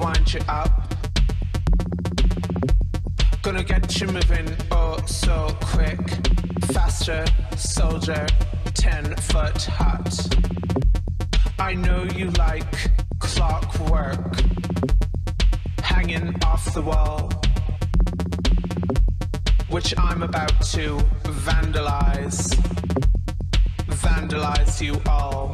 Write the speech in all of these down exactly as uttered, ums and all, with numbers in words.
wind you up. Gonna get you moving oh so quick. Faster, soldier, ten foot hut. I know you like clockwork hanging off the wall, which I'm about to vandalize. Vandalize you all.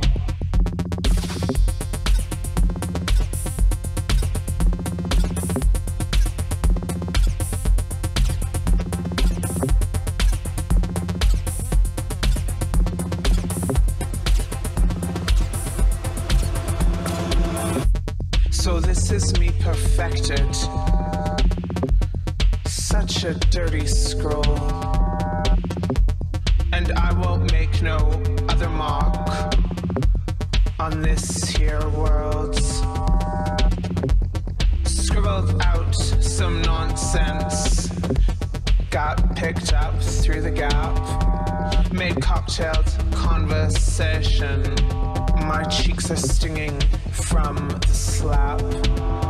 So this is me perfected. Such a dirty scroll. And I won't make no other mark on this here world. Scribbled out some nonsense, got picked up through the gap, made cocktailed conversation. My cheeks are stinging from the slap.